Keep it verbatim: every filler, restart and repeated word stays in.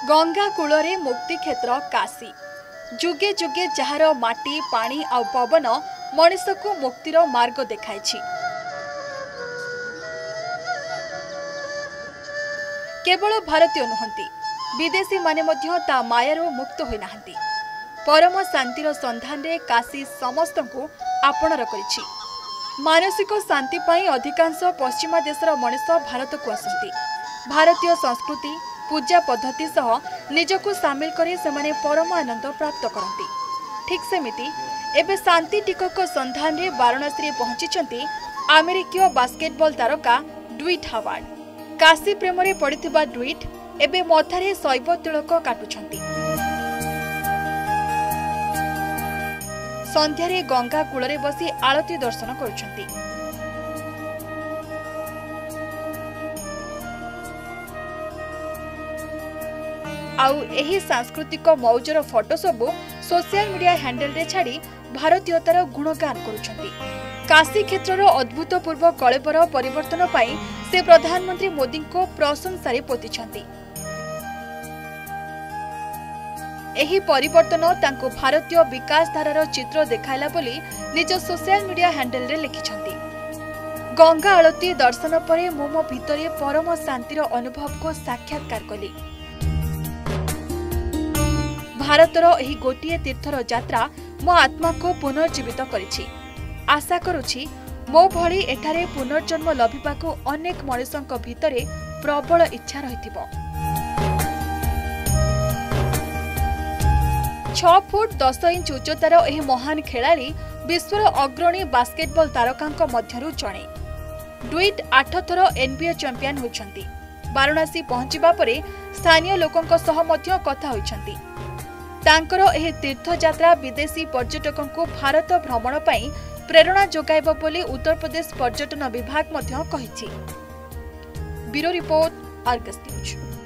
गंगा कूଳରେ मुक्ति क्षेत्र काशी जुगे जुगे जार माटी पानी आ पवन मनीष को मुक्तिर मार्ग देखाई। केवल भारतीय नुहंती विदेशी माने मध्य ता मायारू मुक्त होई नाहंती। परम शांतिर संधान रे काशी समस्त को आपणर करिछि। मानसिक शांति पाई अधिकांश पश्चिमा देशर मनीष भारत को आसंती। भारतीय संस्कृति पूजा पद्धति सह निजको सामिल करी सेमाने परम आनंद प्राप्त करती। ठीक सेमिति एबे शांति टिकक संधान रे वाराणसी रे पहुंचिछंती अमेरिकीय बास्केटबॉल तारका ड्विट हावर्ड। काशी प्रेम रे पड़िथिबा ड्विट एबे मथारे शैव तिलक काटुछंती। संध्यारे गंगा कूଳରେ बसी आरती दर्शन करुछंती। आउ एही सांस्कृतिक मौजर फोटो सबु सोशल मीडिया हैंडल रे छाड़ी भारतीयतार गुणगान करुछंती। काशी क्षेत्रर अद्भुतपूर्व कलेबर परिवर्तन पाई से प्रधानमंत्री मोदी को प्रशंसा रे पोतिछंती। एही परिवर्तन तांको भारतीय विकास धारार चित्र देखाइला बोली निज सोशल मीडिया हैंडल रे लिखिछंती। गंगा आरती दर्शन परे मोमो भितरे परम शांतिर अनुभव को साक्षात्कार कली। भारतर एही गोटिए तीर्थर यात्रा मो आत्मा को पुनर्जीवित करिछि। आशा करुछि मो भली एठारे पुनर्जन्म लभिबाको अनेक मनुष्यक भितरे प्रबल इच्छा रहिथिबो। छह फुट दस इंच उच्चतार एही महान खेलाड़ी विश्वर अग्रणी बास्केटबॉल तारकांक मध्यरु जणे। ड्विट आठ थर एनबीए चैंपियन होइछंती। वाराणसी पहुंचिबा परे स्थानीय लोकंक सह मध्य कथा होइछंती। तांकर एही तीर्थ यात्रा विदेशी पर्यटकों को भारत भ्रमण पाई प्रेरणा जोगाइब बोली उत्तर प्रदेश पर्यटन विभाग मध्य कहिछि। Bureau report Argus news.